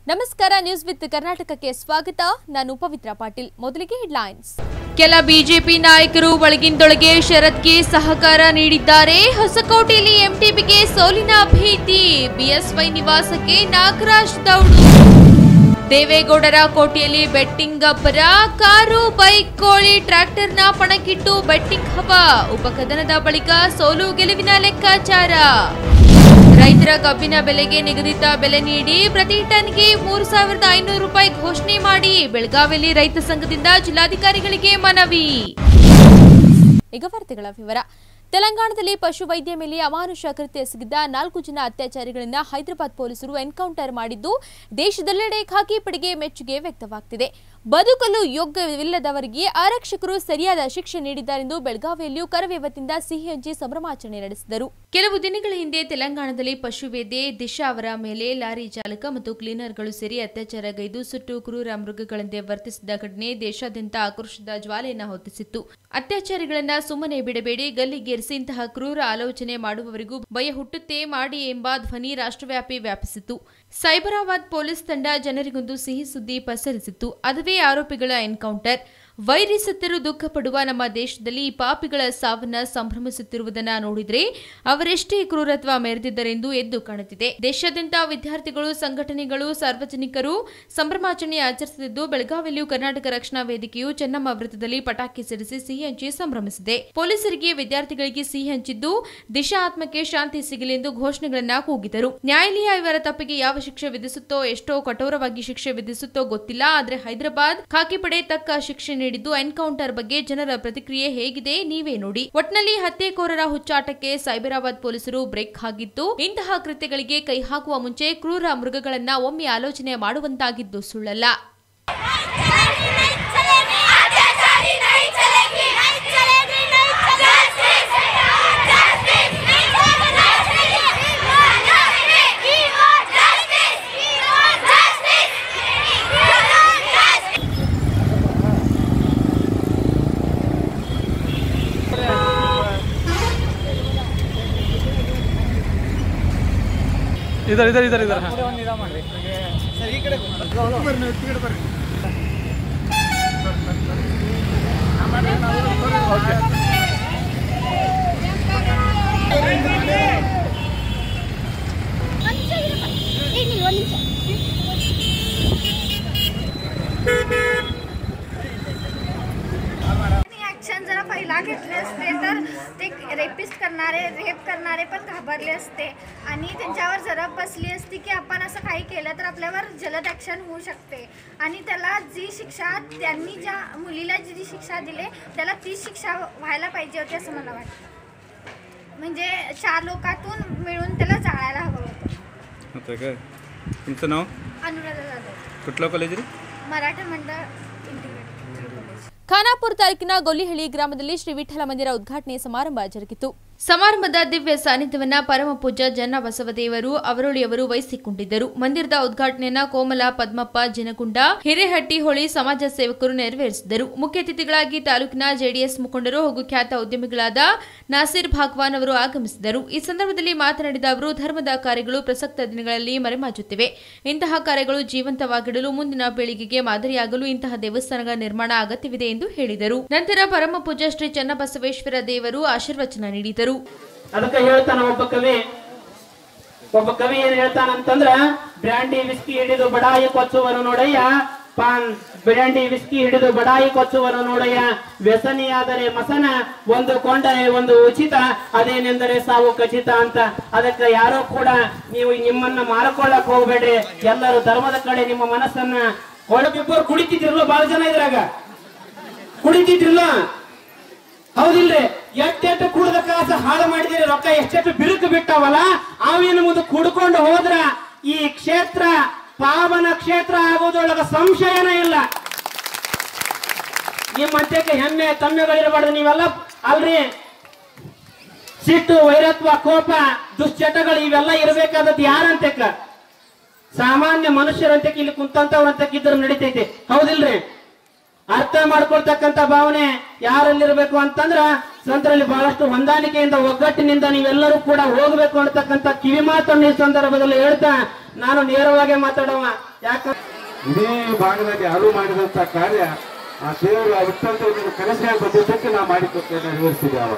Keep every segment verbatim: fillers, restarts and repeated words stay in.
ನಮಸ್ಕಾರ news with ಕರ್ನಾಟಕಕ್ಕೆ ಸ್ವಾಗತ. ನಾನು ಪವಿತ್ರ ಪಾಟೀಲ್. ಮೊದಲಿಗೆ ಹೆಡ್ಲೈನ್ಸ್. ಕೆಲ ಬಿಜೆಪಿ ನಾಯಕರು ಒಳಗಿಂದೊಳಗೆ ಶರತ್ಗೆ ಸಹಕಾರ ನೀಡಿದ್ದಾರೆ. ಹೊಸಕೋಟೆಯಲ್ಲಿ ಎಂಟಿಬಿಗೆ ಸೋಲಿನ ಭೀತಿ. ಬಿಎಸ್ವೈ ನಿವಾಸಕ್ಕೆ ನಾಗರಾಜ್ ದೌಡು. ದೇವೇಗೌಡರ ಕೋಟೆಯಲ್ಲಿ ಬೆಟ್ಟಿಂಗ್ ಅಬ್ಬರ. ಕಾರು, ಬೈಕ್, ಕೋಳಿ, ಟ್ರ್ಯಾಕ್ಟರ್ನ ಪಣಕ್ಕಿಟ್ಟು ಬೆಟ್ಟಿಂಗ್ ಹವಾ. ಉಪಕದನದ ಬಳಿಕ ಸೋಲು ಗೆಲುವಿನ ಲೆಕ್ಕಾಚಾರ. ರೈತರ ಕಬ್ಬಿನ ಬೆಲೆಗೆ ನಿಗದಿತ ಬೆಲೆ ನೀಡಿ ಪ್ರತಿ ಟನ್ಗೆ ಮೂರು ಸಾವಿರದ ಐನೂರು ರೂಪಾಯಿ ಘೋಷಣೆ ಮಾಡಿ ಬೆಳಗಾವಿಯಲ್ಲಿ ರೈತ ಸಂಘದಿಂದ ಜಿಲ್ಲಾಧಿಕಾರಿಗಳಿಗೆ ಮನವಿ. ಈಗ ವಾರ್ತೆಗಳ ವಿವರ. ತೆಲಂಗಾಣದಲ್ಲಿ ಪಶುವೈದ್ಯ ಮೇಲೆ ಅಮಾನುಷ ಕೃತ್ಯ ಎಸಗಿದ್ದ ನಾಲ್ಕು ಜನ ಅತ್ಯಾಚಾರಿಗಳನ್ನು ಹೈದರಾಬಾದ್ ಪೊಲೀಸರು ಎನ್ಕೌಂಟರ್ ಮಾಡಿದ್ದು ದೇಶದೆಲ್ಲೆಡೆ ಖಾಕಿ ಪಡೆಗೆ ಮೆಚ್ಚುಗೆ ವ್ಯಕ್ತವಾಗುತ್ತಿದೆ. ಬದುಕಲು ಯೋಗ್ಯವಿಲ್ಲದವರಿಗೆ ಆರಕ್ಷಕರು ಸರಿಯಾದ ಶಿಕ್ಷೆ ನೀಡಿದ್ದಾರೆಂದು ಬೆಳಗಾವಿಯಲ್ಲಿಯೂ ಕರವೇ ವತಿಯಿಂದ ಸಿಹಿ ಹಂಚಿ ಸಂಭ್ರಮಾಚರಣೆ ನಡೆಸಿದರು. ಕೆಲವು ದಿನಗಳ ಹಿಂದೆ ತೆಲಂಗಾಣದಲ್ಲಿ ಪಶುವೈದ್ಯೆ ದಿಶಾ ಅವರ ಮೇಲೆ ಲಾರಿ ಚಾಲಕ ಮತ್ತು ಕ್ಲೀನರ್ಗಳು ಸೇರಿ ಅತ್ಯಾಚಾರಗೈದು ಸುಟ್ಟು ಕ್ರೂರ ಮೃಗಗಳಂತೆ ವರ್ತಿಸಿದ ಘಟನೆ ದೇಶಾದ್ಯಂತ ಆಕ್ರೋಶದ ಜ್ವಾಲೆಯನ್ನು ಹೊತ್ತಿಸಿತ್ತು. ಅತ್ಯಾಚಾರಿಗಳನ್ನ ಸುಮ್ಮನೆ ಬಿಡಬೇಡಿ, ಗಲ್ಲಿಗೇರಿಸಿ ಇಂತಹ ಕ್ರೂರ ಆಲೋಚನೆ ಮಾಡುವವರಿಗೂ ಭಯ ಹುಟ್ಟುತ್ತೆ ಮಾಡಿ ಎಂಬ ಧ್ವನಿ ರಾಷ್ಟ್ರವ್ಯಾಪಿ ವ್ಯಾಪಿಸಿತ್ತು. ಸೈಬರಾಬಾದ್ ಪೊಲೀಸ್ ತಂಡ ಜನರಿಗೊಂದು ಸಿಹಿ ಸುದ್ದಿ ಪಸರಿಸಿತ್ತು. ಅದುವೇ ಆರೋಪಿಗಳ ಎನ್ಕೌಂಟರ್. ವೈರಿ ಸತ್ತರೂ ದುಃಖ ಪಡುವ ನಮ್ಮ ದೇಶದಲ್ಲಿ ಈ ಪಾಪಿಗಳ ಸಾವನ್ನ ಸಂಭ್ರಮಿಸುತ್ತಿರುವುದನ್ನ ನೋಡಿದ್ರೆ ಅವರೆಷ್ಟೇ ಕ್ರೂರತ್ವ ಮೆರೆದಿದ್ದರೆಂದು ಎದ್ದು ಕಾಣುತ್ತಿದೆ. ದೇಶಾದ್ಯಂತ ವಿದ್ಯಾರ್ಥಿಗಳು, ಸಂಘಟನೆಗಳು, ಸಾರ್ವಜನಿಕರು ಸಂಭ್ರಮಾಚರಣೆ ಆಚರಿಸುತ್ತಿದ್ದು ಬೆಳಗಾವಿಯಲ್ಲಿಯೂ ಕರ್ನಾಟಕ ರಕ್ಷಣಾ ವೇದಿಕೆಯು ಚೆನ್ನಮ್ಮ ವೃತ್ತದಲ್ಲಿ ಪಟಾಕಿ ಸಿಡಿಸಿ ಸಿಹಿ ಹಂಚಿ ಸಂಭ್ರಮಿಸಿದೆ. ಪೊಲೀಸರಿಗೆ ವಿದ್ಯಾರ್ಥಿಗಳಿಗೆ ಸಿಹಿ ಹಂಚಿದ್ದು ದಿಶಾ ಆತ್ಮಕ್ಕೆ ಶಾಂತಿ ಸಿಗಲಿ ಎಂದು ಘೋಷಣೆಗಳನ್ನ ಕೂಗಿದರು. ನ್ಯಾಯಾಲಯ ಇವರ ತಪ್ಪಿಗೆ ಯಾವ ಶಿಕ್ಷೆ ವಿಧಿಸುತ್ತೋ, ಎಷ್ಟೋ ಕಠೋರವಾಗಿ ಶಿಕ್ಷೆ ವಿಧಿಸುತ್ತೋ ಗೊತ್ತಿಲ್ಲ, ಆದರೆ ಹೈದರಾಬಾದ್ ಖಾಕಿ ಪಡೆ ತಕ್ಕ ಶಿಕ್ಷೆ ನೀಡಿದ್ದು ಎನ್ಕೌಂಟರ್ ಬಗ್ಗೆ ಜನರ ಪ್ರತಿಕ್ರಿಯೆ ಹೇಗಿದೆ ನೀವೇ ನೋಡಿ. ಒಟ್ನಲ್ಲಿ ಹತ್ಯೆಕೋರರ ಹುಚ್ಚಾಟಕ್ಕೆ ಸೈಬರಾಬಾದ್ ಪೊಲೀಸರು ಬ್ರೇಕ್ ಹಾಕಿದ್ದು ಇಂತಹ ಕೃತ್ಯಗಳಿಗೆ ಕೈ ಹಾಕುವ ಮುಂಚೆ ಕ್ರೂರ ಮೃಗಗಳನ್ನ ಒಮ್ಮೆ ಆಲೋಚನೆ ಮಾಡುವಂತಾಗಿದ್ದು ಸುಳ್ಳಲ್ಲ. इधर इधर इधर इधर ऍक्शन जरा पहिला घेतले असते तर ते रेपिस्ट करणारे, रेप करणारे पण घाबरले असते आणि त्यांच्यावर जरा बसली असती की आपण असं काही केलं तर आपल्यावर जलद ॲक्शन होऊ शकते आणि त्याला जी शिक्षा त्यांनी ज्या मुलीला जी शिक्षा दिली त्याला तीच शिक्षा व्हायला पाहिजे होती असं मला वाटतं. म्हणजे चार लोकांतून मिळून त्याला जाळायला हवं होतं. काय तुमचं नाव? अनुराधा जाधव. कुठलं कॉलेज? मराठा मंडळ. ಖಾನಾಪುರ ತಾಲೂಕಿನ ಗೊಲ್ಲಿಹಳ್ಳಿ ಗ್ರಾಮದಲ್ಲಿ ಶ್ರೀ ವಿಠಲ ಮಂದಿರ ಉದ್ಘಾಟನೆ ಸಮಾರಂಭ ಜರುಗಿತು. ಸಮಾರಂಭದ ದಿವ್ಯ ಸಾನ್ನಿಧ್ಯವನ್ನ ಪರಮ ಪೂಜ್ಯ ಜನ್ನ ಬಸವದೇವರು ಅವರೊಳಿಯವರು ವಹಿಸಿಕೊಂಡಿದ್ದರು. ಮಂದಿರದ ಉದ್ಘಾಟನೆಯನ್ನ ಕೋಮಲ ಪದ್ಮಪ್ಪ ಜಿನಕುಂಡ ಹಿರೇಹಟ್ಟಿ ಹೊಳಿ ಸಮಾಜ ಸೇವಕರು ನೆರವೇರಿಸಿದರು. ಮುಖ್ಯ ಅತಿಥಿಗಳಾಗಿ ತಾಲೂಕಿನ ಜೆಡಿಎಸ್ ಮುಖಂಡರು ಹಾಗೂ ಖ್ಯಾತ ಉದ್ಯಮಿಗಳಾದ ನಾಸಿರ್ ಭಾಗ್ವಾನ್ ಅವರು ಆಗಮಿಸಿದರು. ಈ ಸಂದರ್ಭದಲ್ಲಿ ಮಾತನಾಡಿದ ಅವರು, ಧರ್ಮದ ಕಾರ್ಯಗಳು ಪ್ರಸಕ್ತ ದಿನಗಳಲ್ಲಿ ಮರೆಮಾಚುತ್ತಿವೆ. ಇಂತಹ ಕಾರ್ಯಗಳು ಜೀವಂತವಾಗಿಡಲು ಮುಂದಿನ ಪೀಳಿಗೆಗೆ ಮಾದರಿಯಾಗಲು ಇಂತಹ ದೇವಸ್ಥಾನಗಳ ನಿರ್ಮಾಣ ಅಗತ್ಯವಿದೆ ಎಂದು ಹೇಳಿದರು. ನಂತರ ಪರಮ ಪೂಜ್ಯ ಶ್ರೀ ಚನ್ನಬಸವೇಶ್ವರ ದೇವರು ಆಶೀರ್ವಚನ ನೀಡಿದರು. ಅದಕ್ಕೆ ಹೇಳ್ತಾನ ಒಬ್ಬ ಕವಿ ಒಬ್ಬ ಕವಿ ಏನ್ ಹೇಳ್ತಾನಂತಂದ್ರ, ಬ್ರ್ಯಾಂಡಿ ವಿಸ್ಕಿ ಹಿಡಿದು ಬಡಾಯಿ ಕೊಚ್ಚುವನು ನೋಡಯ್ಯ, ಪಾನ್ ಬ್ರ್ಯಾಂಡಿ ವಿಸ್ಕಿ ಹಿಡಿದು ಬಡಾಯಿ ಕೊಚ್ಚುವನು ನೋಡಯ್ಯ, ವ್ಯಸನಿಯಾದರೆ ಮಸನ, ಒಂದು ಕೊಂಡರೆ ಒಂದು ಉಚಿತ, ಅದೇನೆಂದರೆ ಸಾವು ಖಚಿತ ಅಂತ. ಅದಕ್ಕೆ ಯಾರೋ ಕೂಡ ನೀವು ನಿಮ್ಮನ್ನ ಮಾರಿಕೊಳ್ಳಕ್ ಹೋಗ್ಬೇಡ್ರಿ, ಎಲ್ಲರೂ ಧರ್ಮದ ಕಡೆ ನಿಮ್ಮ ಮನಸ್ಸನ್ನ ಒಳಗಿಬ್ಬರು ಕುಡಿತಿದ್ರಲ್ಲ, ಬಹಳ ಜನ ಇದ್ರಾಗ ಕುಡಿತಿದ್ರಲ್ಲ, ಹೌದಿಲ್ರಿ? ಎಷ್ಟೆಷ್ಟು ಕುಡ್ದ ಕಾಸ ಹಾಳು ಮಾಡಿದಿರಿ, ರೊಕ್ಕ ಎಷ್ಟೆಷ್ಟು ಬಿರುಕು ಬಿಟ್ಟಾವಲ್ಲ, ಅವೇನು ಮುಂದೆ ಕುಡ್ಕೊಂಡು ಹೋದ್ರ ಈ ಕ್ಷೇತ್ರ ಪಾವನ ಕ್ಷೇತ್ರ ಆಗೋದ್ರೊಳಗ ಸಂಶಯನ ಇಲ್ಲ. ನಿಮ್ಮ ಅಂತ್ಯಕ್ಕೆ ಹೆಮ್ಮೆ ತಮ್ಮೆಗಳಿರಬಾರ್ದು. ನೀವೆಲ್ಲ ಅಲ್ರಿ, ಸಿಟ್ಟು, ವೈರತ್ವ, ಕೋಪ, ದುಶ್ಚಟಗಳು ಇವೆಲ್ಲ ಇರಬೇಕಾದದ್ದು ಯಾರಂತಕ್ಕ? ಸಾಮಾನ್ಯ ಮನುಷ್ಯರಂತಕ್ಕೆ ಇಲ್ಲಿ ಕುಂತಂತವ್ರಂತಕ್ಕೆ ಇದ್ರ ನಡೀತೈತಿ, ಹೌದಿಲ್ರಿ? ಅರ್ಥ ಮಾಡ್ಕೊಳ್ತಕ್ಕಂತ ಭಾವನೆ ಯಾರಲ್ಲಿರಬೇಕು ಅಂತಂದ್ರ ಸಂತರಲ್ಲಿ ಬಹಳಷ್ಟು ಹೊಂದಾಣಿಕೆಯಿಂದ ಒಗ್ಗಟ್ಟಿನಿಂದ ನೀವೆಲ್ಲರೂ ಕೂಡ ಹೋಗಬೇಕು ಅಂತಕ್ಕಂಥ ಕಿವಿ ಮಾತನ್ನು ಈ ಸಂದರ್ಭದಲ್ಲಿ ಹೇಳ್ತಾ ನಾನು ನೇರವಾಗಿ ಮಾತಾಡುವ. ಯಾಕಂದ್ರೆ ಇಡೀ ಭಾಗದಲ್ಲಿ ಯಾರು ಮಾಡಿದಂತ ಕಾರ್ಯ ಆ ದೇವರು ಅತ್ಯಂತ ಕನಸಿನಾಗ ಬಂದಿದ್ದಕ್ಕೆ ನಾವು ಮಾಡಿಕೊಟ್ಟೇನೆ ನೆರವೇರಿಸಿದೆ. ಅವಾಗ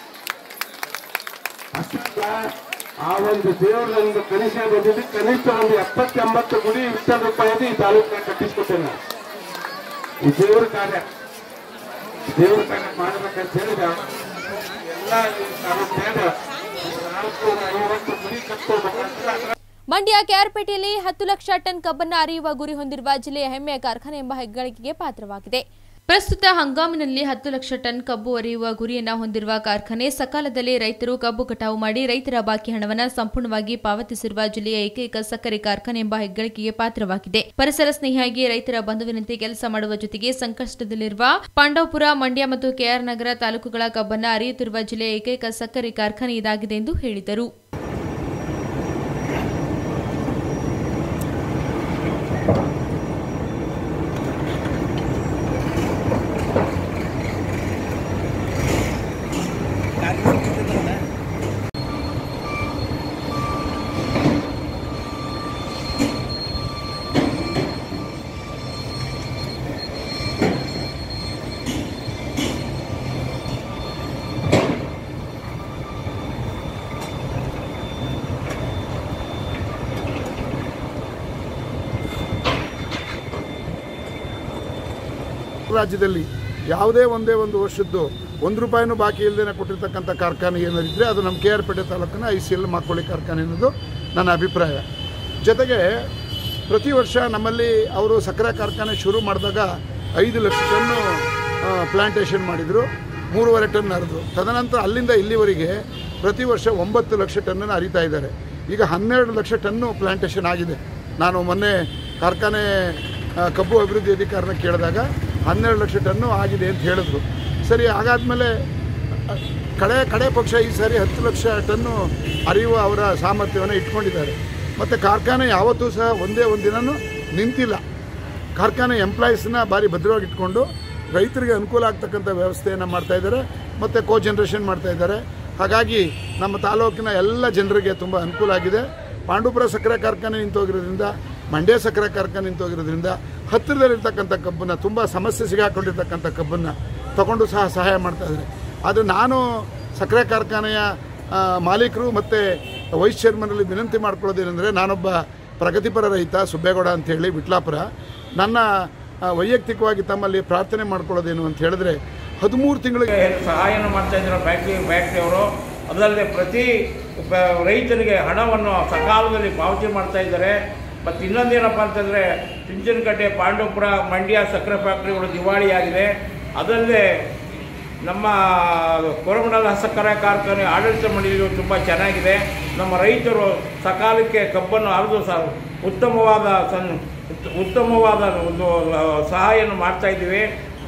ಅಷ್ಟಲ್ಲ ಆ ಒಂದು ದೇವರು ನಮ್ಗೆ ಕನಸಿನಾಗ ಬಂದಿದ್ದಕ್ಕೆ ಕನಿಷ್ಠ ಒಂದು ಎಪ್ಪತ್ತೆಂಬತ್ತು ಗುಡಿ ವಿಠ್ಠಲ ರೂಪಾಯಿದು ಈ ತಾಲೂಕಿನಾಗ ಕಟ್ಟಿಸ್ಕೊಟ್ಟೇನೆ ನಾವು. ಈ ದೇವ್ರ ಕಾರ್ಯ ದೇವ್ರ ಕಾರ್ಯ ಮಾಡ್ಬೇಕಂತ ಹೇಳಿದ ಎಲ್ಲ ತಾಲೂಕಿನಾಗ ನಾಲ್ಕು ಐವತ್ತು ಗುಡಿ ಕಟ್ಕೋಬೇಕಂತ. ಮಂಡ್ಯ ಕೆಆರ್ಪೇಟೆಯಲ್ಲಿ ಹತ್ತು ಲಕ್ಷ ಟನ್ ಕಬ್ಬನ್ನು ಅರಿಯುವ ಗುರಿ ಹೊಂದಿರುವ ಜಿಲ್ಲೆಯ ಹೆಮ್ಮೆಯ ಕಾರ್ಖಾನೆ ಎಂಬ ಹೆಗ್ಗಳಿಕೆಗೆ ಪಾತ್ರವಾಗಿದೆ. ಪ್ರಸ್ತುತ ಹಂಗಾಮಿನಲ್ಲಿ ಹತ್ತು ಲಕ್ಷ ಟನ್ ಕಬ್ಬು ಅರಿಯುವ ಗುರಿಯನ್ನು ಹೊಂದಿರುವ ಕಾರ್ಖಾನೆ ಸಕಾಲದಲ್ಲಿ ರೈತರು ಕಬ್ಬು ಕಟಾವು ಮಾಡಿ ರೈತರ ಬಾಕಿ ಹಣವನ್ನು ಸಂಪೂರ್ಣವಾಗಿ ಪಾವತಿಸಿರುವ ಜಿಲ್ಲೆಯ ಏಕೈಕ ಸಕ್ಕರೆ ಕಾರ್ಖಾನೆ ಎಂಬ ಹೆಗ್ಗಳಿಕೆಗೆ ಪಾತ್ರವಾಗಿದೆ. ಪರಿಸರ ಸ್ನೇಹಿಯಾಗಿ ರೈತರ ಬಂಧುವಿನಂತೆ ಕೆಲಸ ಮಾಡುವ ಜೊತೆಗೆ ಸಂಕಷ್ಟದಲ್ಲಿರುವ ಪಾಂಡವಪುರ, ಮಂಡ್ಯ ಮತ್ತು ಕೆಆರ್ ನಗರ ತಾಲೂಕುಗಳ ಕಬ್ಬನ್ನು ಅರಿಯುತ್ತಿರುವ ಜಿಲ್ಲೆಯ ಏಕೈಕ ಸಕ್ಕರೆ ಕಾರ್ಖಾನೆ ಇದಾಗಿದೆ ಎಂದು ಹೇಳಿದರು. ರಾಜ್ಯದಲ್ಲಿ ಯಾವುದೇ ಒಂದೇ ಒಂದು ವರ್ಷದ್ದು ಒಂದು ರೂಪಾಯಿನೂ ಬಾಕಿ ಇಲ್ಲದೇ ಕೊಟ್ಟಿರ್ತಕ್ಕಂಥ ಕಾರ್ಖಾನೆ ಏನಾರಿದ್ರೆ ಅದು ನಮ್ಮ ಕೆ ಆರ್ ಪೇಟೆ ತಾಲೂಕಿನ ಐ ಸಿ ಎಲ್ ಮಾಕೋಳಿ ಕಾರ್ಖಾನೆ ಅನ್ನೋದು ನನ್ನ ಅಭಿಪ್ರಾಯ. ಜೊತೆಗೆ ಪ್ರತಿ ವರ್ಷ ನಮ್ಮಲ್ಲಿ ಅವರು ಸಕ್ಕರೆ ಕಾರ್ಖಾನೆ ಶುರು ಮಾಡಿದಾಗ ಐದು ಲಕ್ಷ ಟನ್ನು ಪ್ಲಾಂಟೇಷನ್ ಮಾಡಿದರು, ಮೂರುವರೆ ಟನ್ ಹರಿದ್ರು. ತದನಂತರ ಅಲ್ಲಿಂದ ಇಲ್ಲಿವರೆಗೆ ಪ್ರತಿ ವರ್ಷ ಒಂಬತ್ತು ಲಕ್ಷ ಟನ್ನನ್ನು ಹರಿತಾ ಇದ್ದಾರೆ. ಈಗ ಹನ್ನೆರಡು ಲಕ್ಷ ಟನ್ನು ಪ್ಲಾಂಟೇಷನ್ ಆಗಿದೆ. ನಾನು ಮೊನ್ನೆ ಕಾರ್ಖಾನೆ ಕಬ್ಬು ಅಭಿವೃದ್ಧಿ ಅಧಿಕಾರಿನ ಕೇಳಿದಾಗ ಹನ್ನೆರಡು ಲಕ್ಷ ಟನ್ನು ಆಗಿದೆ ಅಂತ ಹೇಳಿದ್ರು. ಸರಿ, ಹಾಗಾದಮೇಲೆ ಕಡೆ ಕಡೆ ಪಕ್ಷ ಈ ಸಾರಿ ಹತ್ತು ಲಕ್ಷ ಟನ್ನು ಅರಿಯುವ ಅವರ ಸಾಮರ್ಥ್ಯವನ್ನು ಇಟ್ಕೊಂಡಿದ್ದಾರೆ. ಮತ್ತು ಕಾರ್ಖಾನೆ ಯಾವತ್ತೂ ಸಹ ಒಂದೇ ಒಂದು ದಿನವೂ ನಿಂತಿಲ್ಲ. ಕಾರ್ಖಾನೆ ಎಂಪ್ಲಾಯೀಸ್ನ ಭಾರಿ ಭದ್ರವಾಗಿ ಇಟ್ಕೊಂಡು ರೈತರಿಗೆ ಅನುಕೂಲ ಆಗ್ತಕ್ಕಂಥ ವ್ಯವಸ್ಥೆಯನ್ನು ಮಾಡ್ತಾಯಿದ್ದಾರೆ ಮತ್ತು ಕೋ ಜನ್ರೇಷನ್ ಮಾಡ್ತಾಯಿದ್ದಾರೆ. ಹಾಗಾಗಿ ನಮ್ಮ ತಾಲೂಕಿನ ಎಲ್ಲ ಜನರಿಗೆ ತುಂಬ ಅನುಕೂಲ ಆಗಿದೆ. ಪಾಂಡವಪುರ ಸಕ್ಕರೆ ಕಾರ್ಖಾನೆ ನಿಂತೋಗಿರೋದ್ರಿಂದ, ಮಂಡ್ಯ ಸಕ್ಕರೆ ಕಾರ್ಖಾನೆ ನಿಂತೋಗಿರೋದ್ರಿಂದ ಹತ್ತಿರದಲ್ಲಿರ್ತಕ್ಕಂಥ ಕಬ್ಬನ್ನು, ತುಂಬ ಸಮಸ್ಯೆ ಸಿಗಾಕೊಂಡಿರ್ತಕ್ಕಂಥ ಕಬ್ಬನ್ನು ತಗೊಂಡು ಸಹ ಸಹಾಯ ಮಾಡ್ತಾಯಿದ್ದಾರೆ. ಆದರೆ ನಾನು ಸಕ್ಕರೆ ಕಾರ್ಖಾನೆಯ ಮಾಲೀಕರು ಮತ್ತು ವೈಸ್ ಚೇರ್ಮನಲ್ಲಿ ವಿನಂತಿ ಮಾಡ್ಕೊಳ್ಳೋದೇನೆಂದರೆ, ನಾನೊಬ್ಬ ಪ್ರಗತಿಪರ ರೈತ ಸುಬ್ಬೇಗೌಡ ಅಂಥೇಳಿ ವಿಟ್ಲಾಪುರ. ನನ್ನ ವೈಯಕ್ತಿಕವಾಗಿ ತಮ್ಮಲ್ಲಿ ಪ್ರಾರ್ಥನೆ ಮಾಡ್ಕೊಳ್ಳೋದೇನು ಅಂತ ಹೇಳಿದ್ರೆ, ಹದಿಮೂರು ತಿಂಗಳಿಗೆ ಸಹಾಯನ ಮಾಡ್ತಾಯಿದ್ದಾರೆ ಬ್ಯಾಟ್ರಿ ಬ್ಯಾಟ್ರಿಯವರು. ಅದಲ್ಲದೆ ಪ್ರತಿ ರೈತನಿಗೆ ಹಣವನ್ನು ಸಕಾಲದಲ್ಲಿ ಪಾವತಿ ಮಾಡ್ತಾ ಇದ್ದಾರೆ. ಮತ್ತು ಇನ್ನೊಂದೇನಪ್ಪ ಅಂತಂದರೆ, ಚುಂಚನಕಟ್ಟೆ, ಪಾಂಡವಪುರ, ಮಂಡ್ಯ ಸಕ್ಕರೆ ಫ್ಯಾಕ್ಟ್ರಿಗಳು ದಿವಾಳಿಯಾಗಿದೆ. ಅದಲ್ಲದೆ ನಮ್ಮ ಕೋರಮಂಡಲ ಸಕ್ಕರೆ ಕಾರ್ಖಾನೆ ಆಡಳಿತ ಮಂಡಳಿಯು ತುಂಬ ಚೆನ್ನಾಗಿದೆ. ನಮ್ಮ ರೈತರು ಸಕಾಲಕ್ಕೆ ಕಬ್ಬನ್ನು ಹರಿದು ಸಹ ಉತ್ತಮವಾದ ಸನ್ ಉತ್ತಮವಾದ ಒಂದು ಸಹಾಯವನ್ನು ಮಾಡ್ತಾಯಿದ್ದೀವಿ.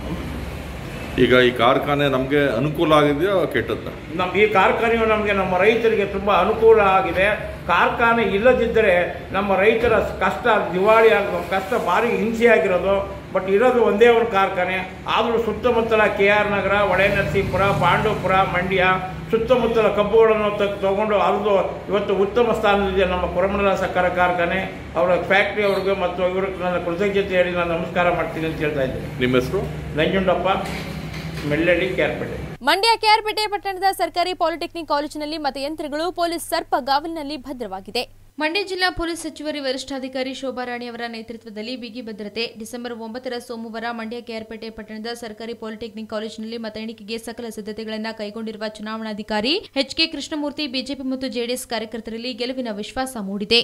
ಈಗ ಈ ಕಾರ್ಖಾನೆ ನಮಗೆ ಅನುಕೂಲ ಆಗಿದೆಯಾ ಕೆಟ್ಟದ್ದ? ನಮ್ಮ ಈ ಕಾರ್ಖಾನೆಯು ನಮಗೆ ನಮ್ಮ ರೈತರಿಗೆ ತುಂಬ ಅನುಕೂಲ ಆಗಿದೆ. ಕಾರ್ಖಾನೆ ಇಲ್ಲದಿದ್ದರೆ ನಮ್ಮ ರೈತರ ಕಷ್ಟ ದಿವಾಳಿ ಆಗೋದು, ಕಷ್ಟ ಭಾರಿ ಹಿಂಸೆಯಾಗಿರೋದು. ಬಟ್ ಇರೋದು ಒಂದೇ ಒಂದು ಕಾರ್ಖಾನೆ. ಆದರೂ ಸುತ್ತಮುತ್ತಲ ಕೆ ಆರ್ ನಗರ, ಹೊಳೆನರಸೀಪುರ, ಪಾಂಡವಪುರ, ಮಂಡ್ಯ ಸುತ್ತಮುತ್ತಲ ಕಬ್ಬುಗಳನ್ನು ತಗೊಂಡು ಹರಿದು ಇವತ್ತು ಉತ್ತಮ ಸ್ಥಾನದಲ್ಲಿದೆ ನಮ್ಮ ಕೋರಮಂಡಲ ಸಕ್ಕರೆ ಕಾರ್ಖಾನೆ. ಅವರ ಫ್ಯಾಕ್ಟ್ರಿ ಅವ್ರಿಗೆ ಮತ್ತು ಇವ್ರಿಗೆ ನನ್ನ ಕೃತಜ್ಞತೆ ಹೇಳಿ ನಾನು ನಮಸ್ಕಾರ ಮಾಡ್ತೀನಿ ಅಂತ ಹೇಳ್ತಾ ಇದ್ದೀನಿ. ನಿಮ್ಮ ಹೆಸರು? ನಂಜುಂಡಪ್ಪ, ಮೆಳ್ಳಳ್ಳಿ, ಕೆಆರ್ಪೇಟೆ. ಮಂಡ್ಯ ಕೆಆರ್ಪೇಟೆ ಪಟ್ಟಣದ ಸರ್ಕಾರಿ ಪಾಲಿಟೆಕ್ನಿಕ್ ಕಾಲೇಜಿನಲ್ಲಿ ಮತಯಂತ್ರಗಳು ಪೊಲೀಸ್ ಸರ್ಪಗಾವಲಿನಲ್ಲಿ ಭದ್ರವಾಗಿದೆ. ಮಂಡ್ಯ ಜಿಲ್ಲಾ ಪೊಲೀಸ್ ಹೆಚ್ಚುವರಿ ವರಿಷ್ಠಾಧಿಕಾರಿ ಶೋಭಾರಾಣಿ ಅವರ ನೇತೃತ್ವದಲ್ಲಿ ಬಿಗಿ ಭದ್ರತೆ. ಡಿಸೆಂಬರ್ ಒಂಬತ್ತರ ಸೋಮವಾರ ಮಂಡ್ಯ ಕೆಆರ್ಪೇಟೆ ಪಟ್ಟಣದ ಸರ್ಕಾರಿ ಪಾಲಿಟೆಕ್ನಿಕ್ ಕಾಲೇಜಿನಲ್ಲಿ ಮತ ಎಣಿಕೆಗೆ ಸಕಲ ಸಿದ್ಧತೆಗಳನ್ನು ಕೈಗೊಂಡಿರುವ ಚುನಾವಣಾಧಿಕಾರಿ ಎಚ್ ಕೆ ಕೃಷ್ಣಮೂರ್ತಿ ಬಿಜೆಪಿ ಮತ್ತು ಜೆಡಿಎಸ್ ಕಾರ್ಯಕರ್ತರಲ್ಲಿ ಗೆಲುವಿನ ವಿಶ್ವಾಸ ಮೂಡಿದೆ.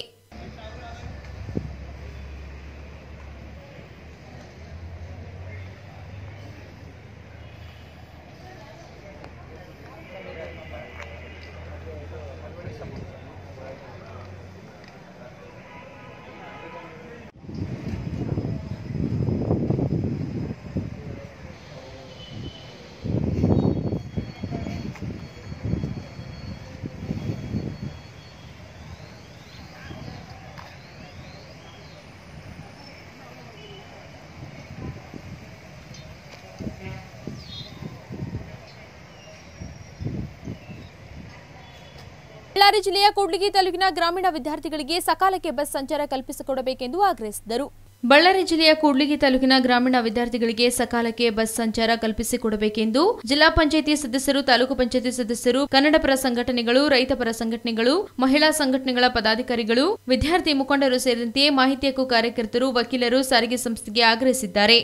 ಬಳ್ಳಾರಿ ಜಿಲ್ಲೆಯ ಕೂಡ್ಲಿಗಿ ತಾಲೂಕಿನ ಗ್ರಾಮೀಣ ವಿದ್ಯಾರ್ಥಿಗಳಿಗೆ ಸಕಾಲಕ್ಕೆ ಬಸ್ ಸಂಚಾರ ಕಲ್ಪಿಸಿಕೊಡಬೇಕೆಂದು ಆಗ್ರಹಿಸಿದರು. ಬಳ್ಳಾರಿ ಜಿಲ್ಲೆಯ ಕೂಡ್ಲಿಗಿ ತಾಲೂಕಿನ ಗ್ರಾಮೀಣ ವಿದ್ಯಾರ್ಥಿಗಳಿಗೆ ಸಕಾಲಕ್ಕೆ ಬಸ್ ಸಂಚಾರ ಕಲ್ಪಿಸಿಕೊಡಬೇಕೆಂದು ಜಿಲ್ಲಾ ಪಂಚಾಯಿತಿ ಸದಸ್ಯರು, ತಾಲೂಕು ಪಂಚಾಯಿತಿ ಸದಸ್ಯರು, ಕನ್ನಡಪರ ಸಂಘಟನೆಗಳು, ರೈತಪರ ಸಂಘಟನೆಗಳು, ಮಹಿಳಾ ಸಂಘಟನೆಗಳ ಪದಾಧಿಕಾರಿಗಳು, ವಿದ್ಯಾರ್ಥಿ ಮುಖಂಡರು ಸೇರಿದಂತೆ ಮಾಹಿತಿ ಹಕ್ಕು ಕಾರ್ಯಕರ್ತರು, ವಕೀಲರು ಸಾರಿಗೆ ಸಂಸ್ಥೆಗೆ ಆಗ್ರಹಿಸಿದ್ದಾರೆ.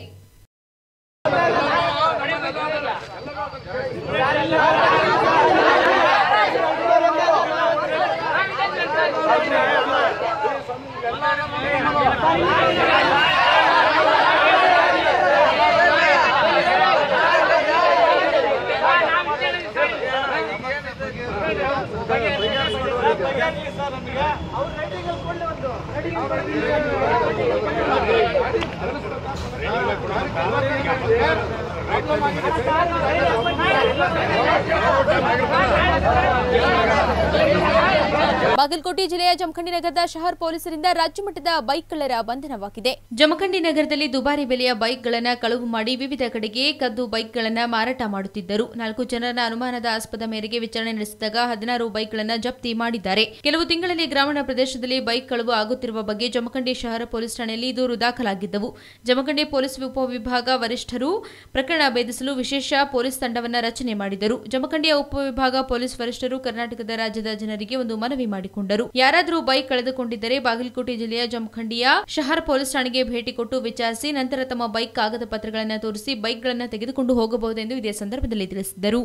ಬಾಗಲಕೋಟೆ ಜಿಲ್ಲೆಯ ಜಮಖಂಡಿ ನಗರದ ಶಹರ್ ಪೊಲೀಸರಿಂದ ರಾಜ್ಯಮಟ್ಟದ ಬೈಕ್ ಕಳ್ಳರ ಬಂಧನವಾಗಿದೆ. ಜಮಖಂಡಿ ನಗರದಲ್ಲಿ ದುಬಾರಿ ಬೆಲೆಯ ಬೈಕ್ಗಳನ್ನು ಕಳವು ಮಾಡಿ ವಿವಿಧ ಕಡೆಗೆ ಕದ್ದು ಬೈಕ್ಗಳನ್ನು ಮಾರಾಟ ಮಾಡುತ್ತಿದ್ದರು. ನಾಲ್ಕು ಜನರ ಅನುಮಾನದ ಆಸ್ಪದ ಮೇರೆಗೆ ವಿಚಾರಣೆ ನಡೆಸಿದಾಗ ಹದಿನಾರು ಬೈಕ್ಗಳನ್ನು ಜಪ್ತಿ ಮಾಡಿದ್ದಾರೆ. ಕೆಲವು ತಿಂಗಳಲ್ಲಿ ಗ್ರಾಮೀಣ ಪ್ರದೇಶದಲ್ಲಿ ಬೈಕ್ ಕಳವು ಆಗುತ್ತಿರುವ ಬಗ್ಗೆ ಜಮಖಂಡಿ ಶಹರ ಪೊಲೀಸ್ ಠಾಣೆಯಲ್ಲಿ ದೂರು ದಾಖಲಾಗಿದ್ದವು. ಜಮಖಂಡಿ ಪೊಲೀಸ್ ಉಪವಿಭಾಗ ವರಿಷ್ಠರು ಪ್ರಕರಣ ಭೇದಿಸಲು ವಿಶೇಷ ಪೊಲೀಸ್ ತಂಡವನ್ನು ರಚನೆ ಮಾಡಿದರು. ಜಮಖಂಡಿಯ ಉಪವಿಭಾಗ ಪೊಲೀಸ್ ವರಿಷ್ಠರು ಕರ್ನಾಟಕದ ರಾಜ್ಯದ ಜನರಿಗೆ ಒಂದು ಮನವಿ ಮಾಡಿಕೊಂಡರು. ಯಾರಾದರೂ ಬೈಕ್ ಕಳೆದುಕೊಂಡಿದ್ದರೆ ಬಾಗಲಕೋಟೆ ಜಿಲ್ಲೆಯ ಜಮಖಂಡಿಯ ಶಹರ್ ಪೊಲೀಸ್ ಠಾಣೆಗೆ ಭೇಟಿ ಕೊಟ್ಟು ವಿಚಾರಿಸಿ ನಂತರ ತಮ್ಮ ಬೈಕ್ ಕಾಗದ ಪತ್ರಗಳನ್ನು ತೋರಿಸಿ ಬೈಕ್ಗಳನ್ನು ತೆಗೆದುಕೊಂಡು ಹೋಗಬಹುದೆಂದು ಇದೇ ಸಂದರ್ಭದಲ್ಲಿ ತಿಳಿಸಿದರು.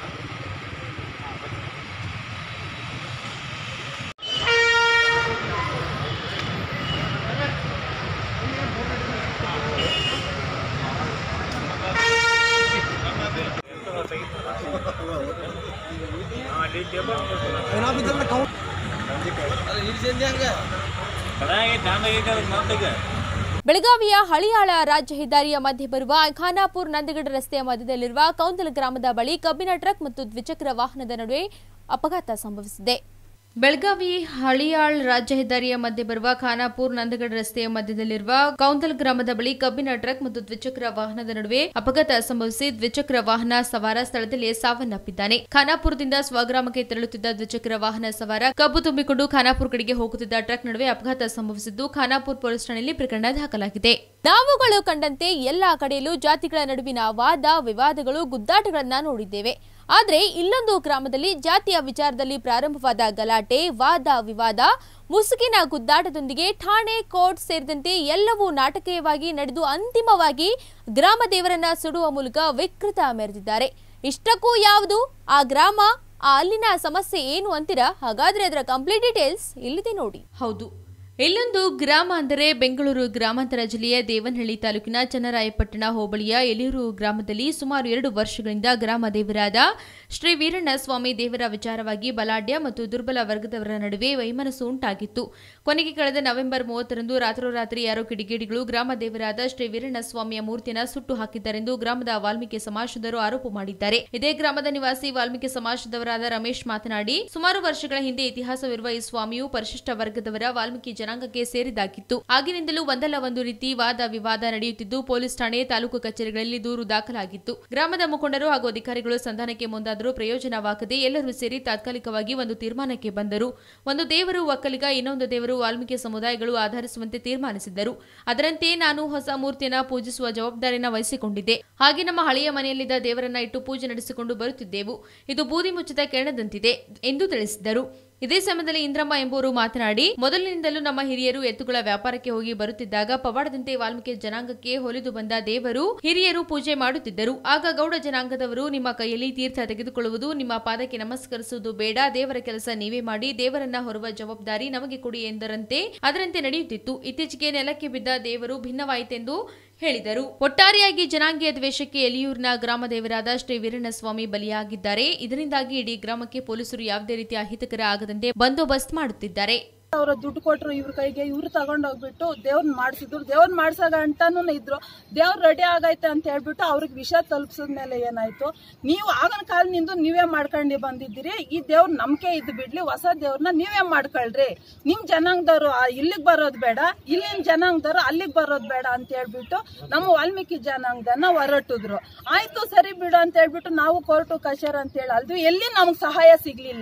ಬೆಳಗಾವಿಯ ಹಳಿಯಾಳ ರಾಜ್ಯ ಹೆದ್ದಾರಿಯ ಮಧ್ಯೆ ಬರುವ ಖಾನಾಪುರ್ ನಂದಗಡ ರಸ್ತೆಯ ಮಧ್ಯದಲ್ಲಿರುವ ಕೌಂದಲ್ ಗ್ರಾಮದ ಬಳಿ ಕಬ್ಬಿನ ಟ್ರಕ್ ಮತ್ತು ದ್ವಿಚಕ್ರ ವಾಹನದ ನಡುವೆ ಅಪಘಾತ ಸಂಭವಿಸಿದೆ. ಬೆಳಗಾವಿ ಹಳಿಯಾಳ್ ರಾಜ್ಯ ಹೆದ್ದಾರಿಯ ಮಧ್ಯೆ ಬರುವ ಖಾನಾಪುರ್ ನಂದಗಡ ರಸ್ತೆಯ ಮಧ್ಯದಲ್ಲಿರುವ ಕೌಂದಲ್ ಗ್ರಾಮದ ಬಳಿ ಕಬ್ಬಿನ ಟ್ರಕ್ ಮತ್ತು ದ್ವಿಚಕ್ರ ವಾಹನದ ನಡುವೆ ಅಪಘಾತ ಸಂಭವಿಸಿ ದ್ವಿಚಕ್ರ ವಾಹನ ಸವಾರ ಸ್ಥಳದಲ್ಲೇ ಸಾವನ್ನಪ್ಪಿದ್ದಾನೆ. ಖಾನಾಪುರದಿಂದ ಸ್ವಗ್ರಾಮಕ್ಕೆ ತೆರಳುತ್ತಿದ್ದ ದ್ವಿಚಕ್ರ ವಾಹನ ಸವಾರ ಕಬ್ಬು ತುಂಬಿಕೊಂಡು ಖಾನಾಪುರ ಕಡೆಗೆ ಹೋಗುತ್ತಿದ್ದ ಟ್ರಕ್ ನಡುವೆ ಅಪಘಾತ ಸಂಭವಿಸಿದ್ದು ಖಾನಾಪುರ ಪೊಲೀಸ್ ಠಾಣೆಯಲ್ಲಿ ಪ್ರಕರಣ ದಾಖಲಾಗಿದೆ. ನಾವುಗಳು ಕಂಡಂತೆ ಎಲ್ಲಾ ಕಡೆಯಲ್ಲೂ ಜಾತಿಗಳ ನಡುವಿನ ವಾದ ವಿವಾದಗಳು ಗುದ್ದಾಟಗಳನ್ನ ನೋಡಿದ್ದೇವೆ. ಆದರೆ ಇಲ್ಲೊಂದು ಗ್ರಾಮದಲ್ಲಿ ಜಾತಿಯ ವಿಚಾರದಲ್ಲಿ ಪ್ರಾರಂಭವಾದ ಗಲಾಟೆ, ವಾದ ವಿವಾದ, ಮುಸುಕಿನ ಗುದ್ದಾಟದೊಂದಿಗೆ ಠಾಣೆ, ಕೋರ್ಟ್ ಸೇರಿದಂತೆ ಎಲ್ಲವೂ ನಾಟಕೀಯವಾಗಿ ನಡೆದು ಅಂತಿಮವಾಗಿ ಗ್ರಾಮ ದೇವರನ್ನ ಸುಡುವ ಮೂಲಕ ವಿಕೃತ ಮೆರೆದಿದ್ದಾರೆ. ಇಷ್ಟಕ್ಕೂ ಯಾವುದು ಆ ಗ್ರಾಮ, ಆ ಅಲ್ಲಿನ ಸಮಸ್ಯೆ ಏನು ಅಂತೀರಾ? ಹಾಗಾದ್ರೆ ಅದರ ಕಂಪ್ಲೀಟ್ ಡೀಟೇಲ್ಸ್ ಇಲ್ಲಿದೆ ನೋಡಿ. ಹೌದು, ಇಲ್ಲೊಂದು ಗ್ರಾಮ ಅಂದರೆ ಬೆಂಗಳೂರು ಗ್ರಾಮಾಂತರ ಜಿಲ್ಲೆಯ ದೇವನಹಳ್ಳಿ ತಾಲೂಕಿನ ಚನ್ನರಾಯಪಟ್ಟಣ ಹೋಬಳಿಯ ಎಲಿಯೂರು ಗ್ರಾಮದಲ್ಲಿ ಸುಮಾರು ಎರಡು ವರ್ಷಗಳಿಂದ ಗ್ರಾಮ ದೇವರಾದ ಶ್ರೀ ವೀರಣ್ಣ ಸ್ವಾಮಿ ದೇವರ ವಿಚಾರವಾಗಿ ಬಲಾಢ್ಯ ಮತ್ತು ದುರ್ಬಲ ವರ್ಗದವರ ನಡುವೆ ವೈಮನಸ್ಸು ಉಂಟಾಗಿತ್ತು. ಕೊನೆಗೆ ಕಳೆದ ನವೆಂಬರ್ ಮೂವತ್ತರಂದು ರಾತ್ರೋರಾತ್ರಿ ಯಾರೋ ಕಿಡಿಗೇಡಿಗಳು ಗ್ರಾಮ ದೇವರಾದ ಶ್ರೀ ವೀರಣ್ಣ ಸ್ವಾಮಿಯ ಮೂರ್ತಿಯನ್ನು ಸುಟ್ಟು ಹಾಕಿದ್ದಾರೆಂದು ಗ್ರಾಮದ ವಾಲ್ಮೀಕಿ ಸಮಾಜದವರು ಆರೋಪ ಮಾಡಿದ್ದಾರೆ. ಇದೇ ಗ್ರಾಮದ ನಿವಾಸಿ ವಾಲ್ಮೀಕಿ ಸಮಾಜದವರಾದ ರಮೇಶ್ ಮಾತನಾಡಿ, ಸುಮಾರು ವರ್ಷಗಳ ಹಿಂದೆ ಇತಿಹಾಸವಿರುವ ಈ ಸ್ವಾಮಿಯು ಪರಿಶಿಷ್ಟ ವರ್ಗದವರ ವಾಲ್ಮೀಕಿ ಜನಾಂಗಕ್ಕೆ ಸೇರಿದಾಗಿತ್ತು. ಆಗಿನಿಂದಲೂ ಒಂದಲ್ಲ ಒಂದು ರೀತಿ ವಾದ ವಿವಾದ ನಡೆಯುತ್ತಿದ್ದು ಪೊಲೀಸ್ ಠಾಣೆ, ತಾಲೂಕು ಕಚೇರಿಗಳಲ್ಲಿ ದೂರು ದಾಖಲಾಗಿತ್ತು. ಗ್ರಾಮದ ಮುಖಂಡರು ಹಾಗೂ ಅಧಿಕಾರಿಗಳು ಸಂಧಾನಕ್ಕೆ ಮುಂದಾದರೂ ಪ್ರಯೋಜನವಾಗದೆ ಎಲ್ಲರೂ ಸೇರಿ ತಾತ್ಕಾಲಿಕವಾಗಿ ಒಂದು ತೀರ್ಮಾನಕ್ಕೆ ಬಂದರು. ಒಂದು ದೇವರು ಒಕ್ಕಲಿಗ, ಇನ್ನೊಂದು ದೇವರು ವಾಲ್ಮೀಕಿ ಸಮುದಾಯಗಳು ಆಧರಿಸುವಂತೆ ತೀರ್ಮಾನಿಸಿದ್ದರು. ಅದರಂತೆ ನಾನು ಹೊಸ ಮೂರ್ತಿಯನ್ನ ಪೂಜಿಸುವ ಜವಾಬ್ದಾರಿಯನ್ನು ವಹಿಸಿಕೊಂಡಿದ್ದೆ. ಹಾಗೆ ನಮ್ಮ ಹಳೆಯ ಮನೆಯಲ್ಲಿದ್ದ ದೇವರನ್ನ ಇಟ್ಟು ಪೂಜೆ ನಡೆಸಿಕೊಂಡು ಬರುತ್ತಿದ್ದೆವು. ಇದು ಬೂದಿ ಮುಚ್ಚಿದ ಕೆಣದಂತಿದೆ ಎಂದು ತಿಳಿಸಿದರು. ಇದೇ ಸಮಯದಲ್ಲಿ ಇಂದ್ರಮ್ಮ ಎಂಬುವರು ಮಾತನಾಡಿ, ಮೊದಲಿನಿಂದಲೂ ನಮ್ಮ ಹಿರಿಯರು ಎತ್ತುಗಳ ವ್ಯಾಪಾರಕ್ಕೆ ಹೋಗಿ ಬರುತ್ತಿದ್ದಾಗ ಪವಾಡದಂತೆ ವಾಲ್ಮೀಕಿ ಜನಾಂಗಕ್ಕೆ ಹೊಲಿದು ಬಂದ ದೇವರು ಹಿರಿಯರು ಪೂಜೆ ಮಾಡುತ್ತಿದ್ದರು. ಆಗ ಗೌಡ ಜನಾಂಗದವರು ನಿಮ್ಮ ಕೈಯಲ್ಲಿ ತೀರ್ಥ ತೆಗೆದುಕೊಳ್ಳುವುದು, ನಿಮ್ಮ ಪಾದಕ್ಕೆ ನಮಸ್ಕರಿಸುವುದು ಬೇಡ, ದೇವರ ಕೆಲಸ ನೀವೇ ಮಾಡಿ, ದೇವರನ್ನ ಹೊರುವ ಜವಾಬ್ದಾರಿ ನಮಗೆ ಕೊಡಿ ಎಂದರಂತೆ ಅದರಂತೆ ನಡೆಯುತ್ತಿತ್ತು. ಇತ್ತೀಚೆಗೆ ನೆಲಕ್ಕೆ ಬಿದ್ದ ದೇವರು ಭಿನ್ನವಾಯಿತೆಂದು ಹೇಳಿದರು. ಒಟ್ಟಾರೆಯಾಗಿ ಜನಾಂಗೀಯ ದ್ವೇಷಕ್ಕೆ ಎಲಿಯೂರಿನ ಗ್ರಾಮ ದೇವರಾದ ಶ್ರೀ ವೀರಣ್ಣಸ್ವಾಮಿ ಬಲಿಯಾಗಿದ್ದಾರೆ. ಇದರಿಂದಾಗಿ ಇಡೀ ಗ್ರಾಮಕ್ಕೆ ಪೊಲೀಸರು ಯಾವುದೇ ರೀತಿಯ ಅಹಿತಕರ ಆಗದಂತೆ ಬಂದೋಬಸ್ತ್ ಮಾಡುತ್ತಿದ್ದಾರೆ. ಅವರ ದುಡ್ಡು ಕೊಟ್ಟರು ಇವ್ರ ಕೈಗೆ, ಇವ್ರು ತಗೊಂಡೋಗ್ಬಿಟ್ಟು ದೇವ್ರನ್ನ ಮಾಡಿಸಿದ್ರು. ದೇವ್ರನ್ನ ಮಾಡ್ಸಾಗ ಅಂತಾನು ಇದ್ರು. ದೇವ್ರ ರೆಡಿ ಆಗೈತೆ ಅಂತ ಹೇಳ್ಬಿಟ್ಟು ಅವ್ರಿಗೆ ವಿಷಯ ತಲುಪಿಸಿದ್ಮೇಲೆ ಏನಾಯ್ತು, ನೀವು ಆಗಿನ ಕಾಲದಿಂದ ನೀವೇ ಮಾಡ್ಕೊಂಡು ಬಂದಿದ್ದೀರಿ, ಈ ದೇವ್ರ ನಂಬಿಕೆ ಇದ್ದು ಬಿಡ್ಲಿ, ಹೊಸ ದೇವ್ರನ್ನ ನೀವೇ ಮಾಡ್ಕೊಳ್ರಿ, ನಿಮ್ ಜನಾಂಗದವ್ರು ಇಲ್ಲಿಗೆ ಬರೋದು ಬೇಡ, ಇಲ್ಲಿನ ಜನಾಂಗದವ್ರು ಅಲ್ಲಿಗೆ ಬರೋದು ಬೇಡ ಅಂತ ಹೇಳ್ಬಿಟ್ಟು ನಮ್ಮ ವಾಲ್ಮೀಕಿ ಜನಾಂಗದನ್ನ ಹೊರಟಿದ್ರು. ಆಯ್ತು ಸರಿ ಬಿಡು ಅಂತ ಹೇಳ್ಬಿಟ್ಟು ನಾವು ಕೋರ್ಟು ಕಚೇರಿ ಅಂತ ಹೇಳಿ ಅಲ್ದು, ಎಲ್ಲಿ ನಮ್ಗೆ ಸಹಾಯ ಸಿಗ್ಲಿಲ್ಲ.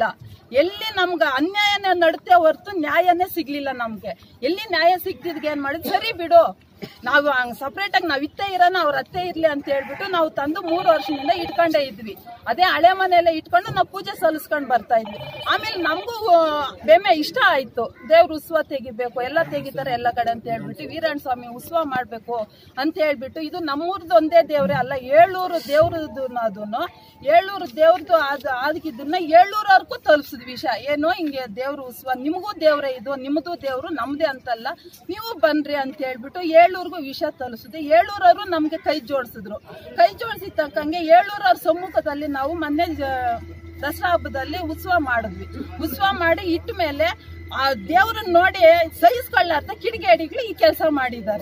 ಎಲ್ಲಿ ನಮ್ಗೆ ಅನ್ಯಾಯನೇ ನಡುತ್ತೆ ಹೊರತು ನ್ಯಾಯನೇ ಸಿಗ್ಲಿಲ್ಲ ನಮ್ಗೆ. ಎಲ್ಲಿ ನ್ಯಾಯ ಸಿಗ್ತಿದ್ಗೆ ಏನ್ ಮಾಡಿದ್, ಸರಿ ಬಿಡು ನಾವು ಹಂಗ್ ಸಪ್ರೇಟ್ ಆಗಿ ನಾವ್ ಇತ್ತೇ ಇರೋಣ ಅವ್ರ ಅತ್ತೆ ಇರ್ಲಿ ಅಂತ ಹೇಳ್ಬಿಟ್ಟು ನಾವು ತಂದು ಮೂರು ವರ್ಷದಿಂದ ಇಟ್ಕೊಂಡೇ ಇದ್ವಿ. ಅದೇ ಹಳೆ ಮನೆಯಲ್ಲೇ ಇಟ್ಕೊಂಡು ನಾವು ಪೂಜೆ ಸಲ್ಲಿಸ್ಕೊಂಡ್ ಬರ್ತಾ ಇದ್ವಿ. ಆಮೇಲೆ ನಮಗೂ ಬೆಮೆ ಇಷ್ಟ ಆಯ್ತು, ದೇವ್ರ ಉತ್ಸವ ತೆಗಿಬೇಕು, ಎಲ್ಲ ತೆಗಿತಾರೆ ಎಲ್ಲ ಕಡೆ ಅಂತ ಹೇಳ್ಬಿಟ್ಟು ವೀರಣ್ಣ ಸ್ವಾಮಿ ಉತ್ಸವ ಮಾಡ್ಬೇಕು ಅಂತ ಹೇಳ್ಬಿಟ್ಟು, ಇದು ನಮ್ಮೂರ್ದು ಒಂದೇ ದೇವ್ರೆ ಅಲ್ಲ, ಏಳೂರು ದೇವ್ರದ್ದು ಅದನ್ನು ಏಳೂರು ದೇವ್ರದ್ದು ಆದ ಅದಕ್ಕಿದ್ದನ್ನ ಏಳೂರವರೆಗೂ ತಲುಪಿಸಿದ್ವಿ ವಿಷಯ. ಏನೋ ಹಿಂಗೆ ದೇವ್ರ ಉತ್ಸವ, ನಿಮಗೂ ದೇವ್ರೆ ಇದು, ನಿಮ್ಮದು ದೇವ್ರು ನಮ್ದೇ ಅಂತಲ್ಲ, ನೀವು ಬನ್ರಿ ಅಂತ ಹೇಳ್ಬಿಟ್ಟು ಏಳೂರ್ಗೂ ವಿಷಯ ತಲುಪಿಸಿದ್ವಿ. ಏಳೂರವರು ನಮ್ಗೆ ಕೈ ಜೋಡಿಸಿದ್ರು. ಕೈ ಜೋಡಿಸಿದ ತಕ್ಕಂಗೆ ಏಳೂರವ್ರ ಸಮ್ಮುಖದಲ್ಲಿ ನಾವು ಮೊನ್ನೆ ದಸರಾ ಹಬ್ಬದಲ್ಲಿ ಉತ್ಸವ ಮಾಡಿದ್ವಿ. ಉತ್ಸವ ಮಾಡಿ ಇಟ್ಟ ಮೇಲೆ ಆ ದೇವ್ರನ್ನ ನೋಡಿ ಸಹಿಸ್ಕೊಳ್ಳಾರ್ದ ಕಿಡಿಗೇಡಿಗಳು ಈ ಕೆಲಸ ಮಾಡಿದ್ದಾರೆ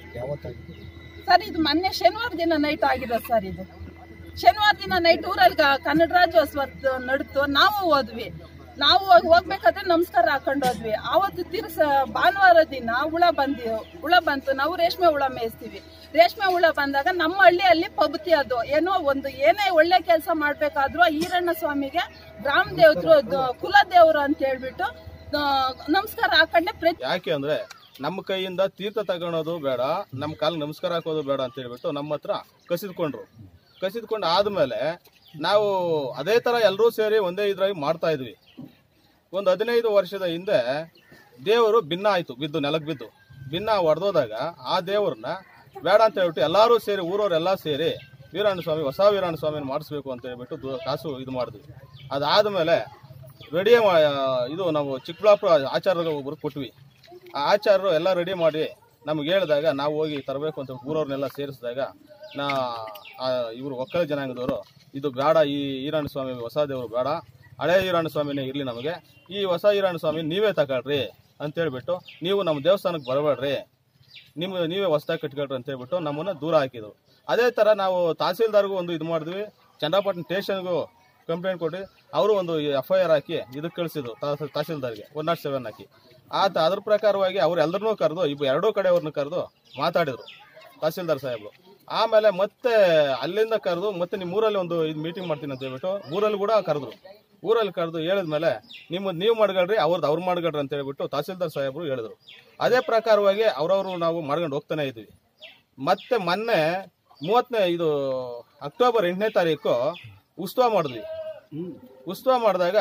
ಸರ್. ಇದು ಮೊನ್ನೆ ಶನಿವಾರ ದಿನ ನೈಟ್ ಆಗಿದೆ ಸರ್. ಇದು ಶನಿವಾರ ದಿನ ನೈಟ್ ಊರಲ್ಲಿ ಕನ್ನಡ ರಾಜ್ಯೋತ್ಸವ ನಡ್ತು. ನಾವು ಹೋದ್ವಿ. ನಾವು ಹೋಗ್ಬೇಕಾದ್ರೆ ನಮಸ್ಕಾರ ಹಾಕೊಂಡು ಹೋದ್ವಿ. ಆವತ್ತು ತಿರ್ಸ ಭಾನುವಾರ ದಿನ ಹುಳ ಬಂದಿ ಹುಳ ಬಂತು. ನಾವು ರೇಷ್ಮೆ ಹುಳ ಮೇಯಿಸ್ತೀವಿ. ರೇಷ್ಮೆ ಹುಳ ಬಂದಾಗ ನಮ್ಮ ಹಳ್ಳಿಯಲ್ಲಿ ಪಬ್ತಿ ಅದು ಏನೋ ಒಂದು ಏನೇ ಒಳ್ಳೆ ಕೆಲಸ ಮಾಡ್ಬೇಕಾದ್ರೂ ಈರಣ್ಣ ಸ್ವಾಮಿಗೆ ಗ್ರಾಮ ದೇವ್ರು ಕುಲ ದೇವ್ರು ಅಂತ ಹೇಳ್ಬಿಟ್ಟು ನಮಸ್ಕಾರ ಹಾಕೊಂಡೆ. ಪ್ರತಿ ಯಾಕೆ ಅಂದ್ರೆ ನಮ್ಮ ಕೈಯಿಂದ ತೀರ್ಥ ತಗೊಳೋದು ಬೇಡ, ನಮ್ಮ ಕಾಲಿಗೆ ನಮಸ್ಕಾರ ಹಾಕೋದು ಬೇಡ ಅಂತ ಹೇಳ್ಬಿಟ್ಟು ನಮ್ಮ ಹತ್ರ ಕಸಿದ್ಕೊಂಡ್ರು. ಕಸಿದ್ಕೊಂಡು ಆದ್ಮೇಲೆ ನಾವು ಅದೇ ತರ ಎಲ್ಲರೂ ಸೇರಿ ಒಂದೇ ಇದ್ರಾಗಿ ಮಾಡ್ತಾ ಇದ್ವಿ. ಒಂದು ಹದಿನೈದು ವರ್ಷದ ಹಿಂದೆ ದೇವರು ಭಿನ್ನ ಆಯ್ತು, ಬಿದ್ದು ನೆಲಕ್ಕೆ ಬಿದ್ದು ಭಿನ್ನ ಹೊಡೆದೋದಾಗ ಆ ದೇವ್ರನ್ನ ಬೇಡ ಅಂತ ಹೇಳ್ಬಿಟ್ಟು ಎಲ್ಲರೂ ಸೇರಿ ಊರವರೆಲ್ಲ ಸೇರಿ ವೀರಣ್ಣ ಸ್ವಾಮಿ ಹೊಸ ವೀರಣ್ಣ ಸ್ವಾಮಿನ ಮಾಡಿಸ್ಬೇಕು ಅಂತ ಹೇಳ್ಬಿಟ್ಟು ಕಾಸು ಇದು ಮಾಡಿದ್ವಿ. ಅದಾದ್ಮೇಲೆ ರೆಡಿ ಇದು ನಾವು ಚಿಕ್ಕಬಳ್ಳಾಪುರ ಆಚಾರ್ಯ ಒಬ್ರು ಕೊಟ್ವಿ. ಆ ಆಚಾರ್ಯರು ಎಲ್ಲ ರೆಡಿ ಮಾಡಿ ನಮ್ಗೆ ಹೇಳಿದಾಗ ನಾವು ಹೋಗಿ ತರಬೇಕು ಅಂತ ಊರವ್ರನ್ನೆಲ್ಲ ಸೇರಿಸಿದಾಗ ನಾ ಇವರು ಒಕ್ಕಲ ಜನಾಂಗದವರು ಇದು ಬೇಡ, ಈ ಈರಣ್ಣ ಸ್ವಾಮಿ ಹೊಸ ದೇವರು ಬೇಡ, ಹಳೆ ಈರಣ್ಣ ಸ್ವಾಮಿನೇ ಇರಲಿ, ನಮಗೆ ಈ ಹೊಸ ಈರಣ್ಣ ಸ್ವಾಮಿ ನೀವೇ ತಗೊಳ್ರಿ ಅಂತೇಳ್ಬಿಟ್ಟು, ನೀವು ನಮ್ಮ ದೇವಸ್ಥಾನಕ್ಕೆ ಬರಬೇಡ್ರಿ, ನಿಮ್ಮ ನೀವೇ ಹೊಸದಾಗಿ ಕಟ್ಕೊಳ್ರಿ ಅಂತ ಹೇಳ್ಬಿಟ್ಟು ನಮ್ಮನ್ನು ದೂರ ಹಾಕಿದ್ರು. ಅದೇ ಥರ ನಾವು ತಹಸೀಲ್ದಾರ್ಗೂ ಒಂದು ಇದು ಮಾಡಿದ್ವಿ, ಚನ್ನಪಟ್ಟಣ ಸ್ಟೇಷನ್ಗೂ ಕಂಪ್ಲೇಂಟ್ ಕೊಟ್ಟು ಅವರು ಒಂದು ಎಫ್ ಐ ಆರ್ ಹಾಕಿ ಇದಕ್ಕೆ ಕಳಿಸಿದ್ರು ತಹಸೀಲ್ದಾರ್ಗೆ ಒನ್ ನಾಟ್ ಸೆವೆನ್ ಹಾಕಿ. ಆತ ಅದ್ರ ಪ್ರಕಾರವಾಗಿ ಅವ್ರು ಎಲ್ಲರನ್ನೂ ಕರೆದು ಇಬ್ಬ ಎರಡೂ ಕಡೆಯವ್ರನ್ನ ಕರೆದು ಮಾತಾಡಿದ್ರು ತಹಸೀಲ್ದಾರ್ ಸಾಹೇಬರು. ಆಮೇಲೆ ಮತ್ತೆ ಅಲ್ಲಿಂದ ಕರೆದು ಮತ್ತೆ ನಿಮ್ಮ ಊರಲ್ಲಿ ಒಂದು ಇದು ಮೀಟಿಂಗ್ ಮಾಡ್ತೀನಿ ಅಂತ ಹೇಳ್ಬಿಟ್ಟು ಊರಲ್ಲಿ ಕೂಡ ಕರೆದ್ರು. ಊರಲ್ಲಿ ಕರೆದು ಹೇಳಿದ್ಮೇಲೆ ನಿಮ್ಮದು ನೀವು ಮಾಡ್ಕೊಳ್ರಿ, ಅವ್ರದ್ದು ಅವ್ರು ಮಾಡ್ಕೊಳ್ರಿ ಅಂತ ಹೇಳ್ಬಿಟ್ಟು ತಹಸೀಲ್ದಾರ್ ಸಾಹೇಬರು ಹೇಳಿದ್ರು. ಅದೇ ಪ್ರಕಾರವಾಗಿ ಅವ್ರವ್ರು ನಾವು ಮಾಡ್ಕೊಂಡು ಹೋಗ್ತಾನೆ ಇದ್ವಿ. ಮತ್ತೆ ಮೊನ್ನೆ ಮೂವತ್ತನೇ ಇದು ಅಕ್ಟೋಬರ್ ಎಂಟನೇ ತಾರೀಕು ಉತ್ಸವ ಮಾಡಿದ್ವಿ. ಉತ್ಸವ ಮಾಡಿದಾಗ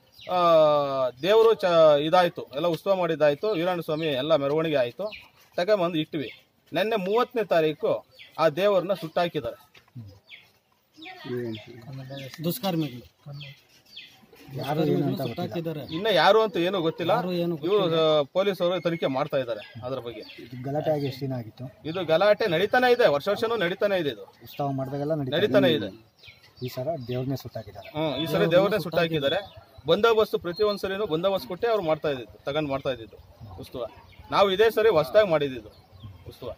ದೇವರು ಚ ಇದಾಯಿತು, ಎಲ್ಲ ಉತ್ಸವ ಮಾಡಿದ್ದಾಯಿತು, ವೀರಣ್ಣ ಸ್ವಾಮಿ ಎಲ್ಲ ಮೆರವಣಿಗೆ ಆಯಿತು, ತಗೊಂಬಂದು ಇಟ್ವಿ. ನಿನ್ನೆ ಮೂವತ್ತನೇ ತಾರೀಕು ಆ ದೇವರನ್ನ ಸುಟ್ಟಾಕಿದ್ದಾರೆ. ದುಷ್ಕರ್ಮಿಗಳು ಇನ್ನ ಯಾರು ಅಂತ ಏನು ಗೊತ್ತಿಲ್ಲ. ಇವರು ಪೊಲೀಸ್ ಅವರು ತನಿಖೆ ಮಾಡ್ತಾ ಇದ್ದಾರೆ ಅದ್ರ ಬಗ್ಗೆ. ಗಲಾಟೆ ಆಗಿ ಎಷ್ಟು ದಿನ ಆಗಿತ್ತು? ಇದು ಗಲಾಟೆ ನಡೀತಾನೆ ಇದೆ, ವರ್ಷ ವರ್ಷನೂ ನಡೀತಾನೆ ಇದೆ. ಇದು ಉತ್ಸವ ಮಾಡಿದಾಗೆಲ್ಲ ನಡೀತಾನೆ ಇದೆ. ಈ ಸಲ ದೇವ್ರನ್ನೇ ಸುಟ್ಟಾಕಿದ್ದಾರೆ. ಹ್ಮ್ ಈ ಸರಿ ದೇವ್ರನ್ನೇ ಸುಟ್ಟಾಕಿದ್ದಾರೆ. ಬಂದೋಬಸ್ತು ಪ್ರತಿ ಒಂದ್ ಸರಿನೂ ಬಂದೋಬಸ್ತ್ ಕೊಟ್ಟೆ ಅವ್ರು ಮಾಡ್ತಾ ಇದ್ದಿದ್ದು, ತಗೊಂಡ್ ಮಾಡ್ತಾ ಇದ್ದಿದ್ದು ಉತ್ಸವ. ನಾವು ಇದೇ ಸರಿ ಹೊಸದಾಗಿ ಮಾಡಿದ್ದು ಉತ್ಸವ.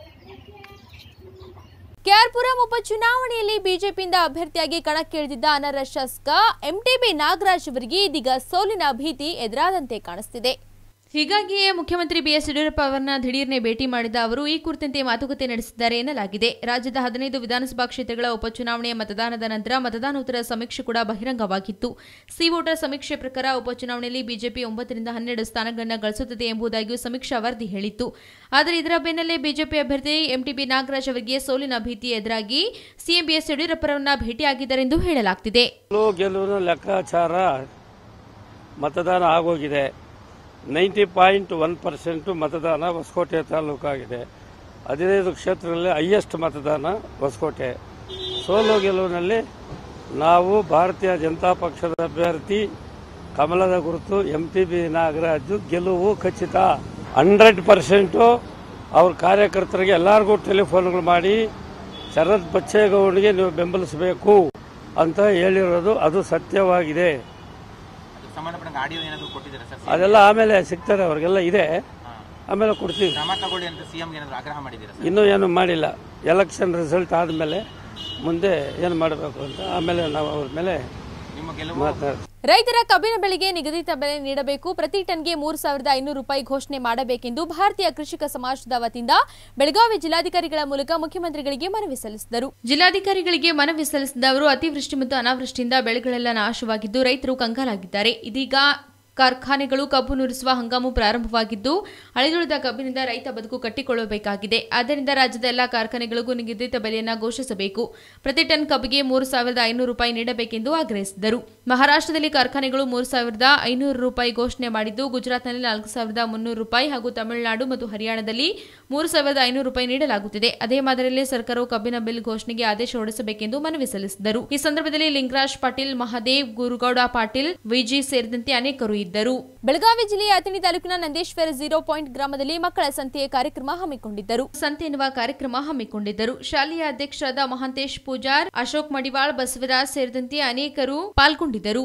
ಕೆಆರ್ಪುರಂ ಉಪಚುನಾವಣೆಯಲ್ಲಿ ಬಿಜೆಪಿಯಿಂದ ಅಭ್ಯರ್ಥಿಯಾಗಿ ಕಣಕ್ಕಿಳಿದಿದ್ದ ಅನರ್ಹ ಶಾಸಕ ಎಂಟಿಬಿ ನಾಗರಾಜ್ ಅವರಿಗೆ ಇದೀಗ ಸೋಲಿನ ಭೀತಿ ಎದುರಾದಂತೆ ಕಾಣಿಸ್ತಿದೆ. ಹೀಗಾಗಿಯೇ ಮುಖ್ಯಮಂತ್ರಿ ಬಿಎಸ್ ಯಡಿಯೂರಪ್ಪ ಅವರನ್ನ ದಿಢೀರ್ನೆ ಭೇಟಿ ಮಾಡಿದ ಅವರು ಈ ಕುರಿತಂತೆ ಮಾತುಕತೆ ನಡೆಸಿದ್ದಾರೆ ಎನ್ನಲಾಗಿದೆ. ರಾಜ್ಯದ ಹದಿನೈದು ವಿಧಾನಸಭಾ ಕ್ಷೇತ್ರಗಳ ಉಪಚುನಾವಣೆಯ ಮತದಾನದ ನಂತರ ಮತದಾನೋತ್ತರ ಸಮೀಕ್ಷೆ ಕೂಡ ಬಹಿರಂಗವಾಗಿತ್ತು. ಸಿ ವೋಟರ್ ಸಮೀಕ್ಷೆ ಪ್ರಕಾರ ಉಪಚುನಾವಣೆಯಲ್ಲಿ ಬಿಜೆಪಿ ಒಂಬತ್ತರಿಂದ ಹನ್ನೆರಡು ಸ್ಥಾನಗಳನ್ನು ಗಳಿಸುತ್ತದೆ ಎಂಬುದಾಗಿಯೂ ಸಮೀಕ್ಷಾ ವರದಿ ಹೇಳಿತ್ತು. ಆದರೆ ಇದರ ಬೆನ್ನಲ್ಲೇ ಬಿಜೆಪಿ ಅಭ್ಯರ್ಥಿ ಎಂಟಿಬಿ ನಾಗರಾಜ್ ಅವರಿಗೆ ಸೋಲಿನ ಭೀತಿ ಎದುರಾಗಿ ಸಿಎಂ ಬಿಎಸ್ ಯಡಿಯೂರಪ್ಪರನ್ನ ಭೇಟಿಯಾಗಿದ್ದಾರೆಂದು ಹೇಳಲಾಗ್ತಿದೆ. ಗೆಲುವಿನ ಲೆಕ್ಕಾಚಾರ ಮತದಾನ ಆಗೋಗಿದೆ. ನೈಂಟಿ ಪಾಯಿಂಟ್ ಒನ್ ಪರ್ಸೆಂಟು ಮತದಾನ ಹೊಸಕೋಟೆ ತಾಲೂಕಾಗಿದೆ. ಹದಿನೈದು ಕ್ಷೇತ್ರದಲ್ಲಿ ಹೈಯೆಸ್ಟ್ ಮತದಾನ ಹೊಸಕೋಟೆ. ಸೋಲು ಗೆಲುವಿನಲ್ಲಿ ನಾವು ಭಾರತೀಯ ಜನತಾ ಪಕ್ಷದ ಅಭ್ಯರ್ಥಿ ಕಮಲದ ಗುರುತು ಎಂ ಟಿ ಬಿ ನಾಗರಾಜು ಗೆಲುವು ಖಚಿತ. ಹಂಡ್ರೆಡ್ ಪರ್ಸೆಂಟು ಅವ್ರ ಕಾರ್ಯಕರ್ತರಿಗೆ ಎಲ್ಲರಿಗೂ ಟೆಲಿಫೋನ್ಗಳು ಮಾಡಿ ಶರತ್ ಬಚ್ಚೇಗೌಡರಿಗೆ ನೀವು ಬೆಂಬಲಿಸಬೇಕು ಅಂತ ಹೇಳಿರೋದು ಅದು ಸತ್ಯವಾಗಿದೆ. ಅದೆಲ್ಲ ಆಮೇಲೆ ಸಿಗ್ತಾರೆ, ಅವ್ರಿಗೆಲ್ಲ ಇದೆ, ಆಮೇಲೆ ಕೊಡ್ತೀವಿ. ಇನ್ನೂ ಏನು ಮಾಡಿಲ್ಲ. ಎಲೆಕ್ಷನ್ ರಿಸಲ್ಟ್ ಆದಮೇಲೆ ಮುಂದೆ ಏನು ಮಾಡಬೇಕು ಅಂತ ಆಮೇಲೆ ನಾವು ಅವ್ರ ಮೇಲೆ ರೈತರ ಕಬ್ಬಿನ ಬೆಳೆಗೆ ನಿಗದಿತ ಬೆಲೆ ನೀಡಬೇಕು, ಪ್ರತಿ ಟನ್ಗೆ ಮೂರು ಸಾವಿರದ ಐನೂರು ರೂಪಾಯಿ ಘೋಷಣೆ ಮಾಡಬೇಕೆಂದು ಭಾರತೀಯ ಕೃಷಿಕ ಸಮಾಜದ ವತಿಯಿಂದ ಬೆಳಗಾವಿ ಜಿಲ್ಲಾಧಿಕಾರಿಗಳ ಮೂಲಕ ಮುಖ್ಯಮಂತ್ರಿಗಳಿಗೆ ಮನವಿ ಸಲ್ಲಿಸಿದರು. ಜಿಲ್ಲಾಧಿಕಾರಿಗಳಿಗೆ ಮನವಿ ಸಲ್ಲಿಸಿದ ಅವರು ಅತಿವೃಷ್ಟಿ ಮತ್ತು ಅನಾವೃಷ್ಟಿಯಿಂದ ಬೆಳೆಗಳೆಲ್ಲ ನಾಶವಾಗಿದ್ದು ರೈತರು ಕಂಗಾಲಾಗಿದ್ದಾರೆ. ಇದೀಗ ಕಾರ್ಖಾನೆಗಳು ಕಬ್ಬು ನುರಿಸುವ ಹಂಗಾಮು ಪ್ರಾರಂಭವಾಗಿದ್ದು ಅಳಿದುಳಿದ ಕಬ್ಬಿನಿಂದ ರೈತ ಬದುಕು ಕಟ್ಟಿಕೊಳ್ಳಬೇಕಾಗಿದೆ. ಆದ್ದರಿಂದ ರಾಜ್ಯದ ಎಲ್ಲಾ ಕಾರ್ಖಾನೆಗಳಿಗೂ ನಿಗದಿತ ಬೆಲೆಯನ್ನು ಘೋಷಿಸಬೇಕು, ಪ್ರತಿ ಟನ್ ಕಬ್ಬಿಗೆ ಮೂರು ಸಾವಿರದ ಐನೂರು ರೂಪಾಯಿ ನೀಡಬೇಕೆಂದು ಆಗ್ರಹಿಸಿದರು. ಮಹಾರಾಷ್ಟ್ರದಲ್ಲಿ ಕಾರ್ಖಾನೆಗಳು ಮೂರು ಸಾವಿರದ ಐನೂರು ರೂಪಾಯಿ ಘೋಷಣೆ ಮಾಡಿದ್ದು, ಗುಜರಾತ್ನಲ್ಲಿ ನಾಲ್ಕು ಸಾವಿರದ ಮುನ್ನೂರು ರೂಪಾಯಿ ಹಾಗೂ ತಮಿಳುನಾಡು ಮತ್ತು ಹರಿಯಾಣದಲ್ಲಿ ಮೂರು ಸಾವಿರದ ಐನೂರು ರೂಪಾಯಿ ನೀಡಲಾಗುತ್ತಿದೆ. ಅದೇ ಮಾದರಿಯಲ್ಲಿ ಸರ್ಕಾರವು ಕಬ್ಬಿನ ಬಿಲ್ ಘೋಷಣೆಗೆ ಆದೇಶ ಹೊರಡಿಸಬೇಕೆಂದು ಮನವಿ ಸಲ್ಲಿಸಿದರು. ಈ ಸಂದರ್ಭದಲ್ಲಿ ಲಿಂಗರಾಜ್ ಪಾಟೀಲ್, ಮಹಾದೇವ್, ಗುರುಗೌಡ ಪಾಟೀಲ್, ವಿಜಿ ಸೇರಿದಂತೆ ಅನೇಕರು ಇದ್ದರು. ಬೆಳಗಾವಿ ಜಿಲ್ಲೆಯ ಅಥಣಿ ತಾಲೂಕಿನ ನಂದೇಶ್ವರ ಝೀರೋ ಪಾಯಿಂಟ್ ಗ್ರಾಮದಲ್ಲಿ ಮಕ್ಕಳ ಸಂತೆಯ ಕಾರ್ಯಕ್ರಮ ಹಮ್ಮಿಕೊಂಡಿದ್ದರು. ಸಂತೆ ಎನ್ನುವ ಕಾರ್ಯಕ್ರಮ ಹಮ್ಮಿಕೊಂಡಿದ್ದರು. ಶಾಲೆಯ ಅಧ್ಯಕ್ಷರಾದ ಮಹಾಂತೇಶ್ ಪೂಜಾರ್, ಅಶೋಕ್ ಮಡಿವಾಳ್, ಬಸವರಾಜ್ ಸೇರಿದಂತೆ ಅನೇಕರು ಪಾಲ್ಗೊಂಡಿದ್ದರು.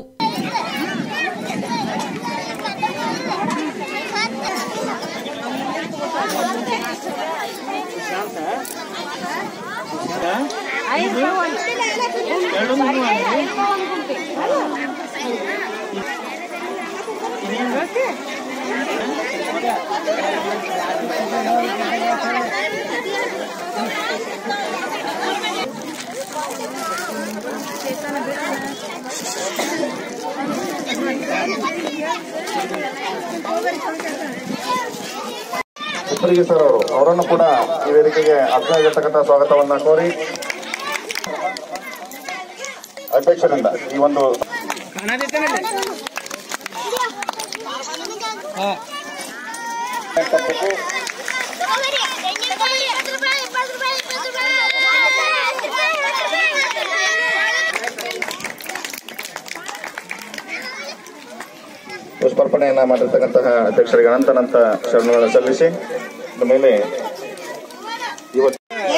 ಉಪ್ಪರಿಗೆ ಸರ್ ಅವರು ಅವರನ್ನು ಕೂಡ ಈ ವೇದಿಕೆಗೆ ಆತ್ಮೀಯತಕ್ಕಂಥ ಸ್ವಾಗತವನ್ನ ಕೋರಿ ಅಧ್ಯಕ್ಷರಿಂದ ಈ ಒಂದು ಪುಷ್ಪಾರ್ಪಣೆಯನ್ನ ಮಾಡಿರ್ತಕ್ಕಂತಹ ಅಧ್ಯಕ್ಷರಿಗೆ ಅನಂತನಂತ ಶರಣಗಳನ್ನು ಸಲ್ಲಿಸಿ ಮೇಲೆ ಇವತ್ತು